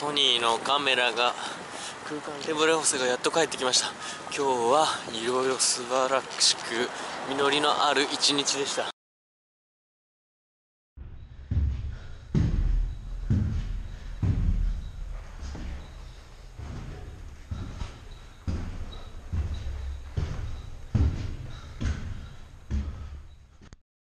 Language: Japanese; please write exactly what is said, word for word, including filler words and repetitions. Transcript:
ソニーのカメラが空間手ぶれ補正がやっと帰ってきました。今日はいろいろ素晴らしく実りのある一日でした。